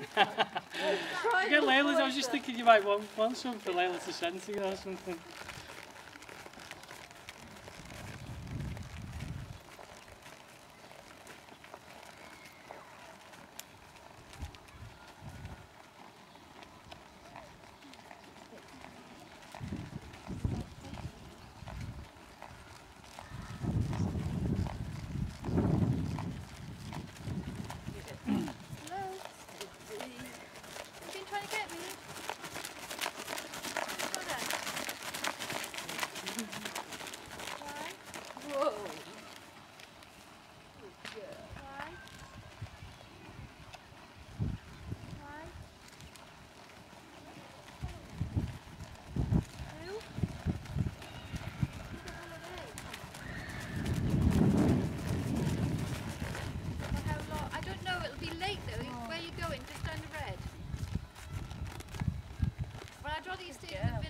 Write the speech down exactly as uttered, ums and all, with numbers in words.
Get Layla's, I was just thinking you might want, want some for Layla to send to you or something. I'd rather you stay in the village.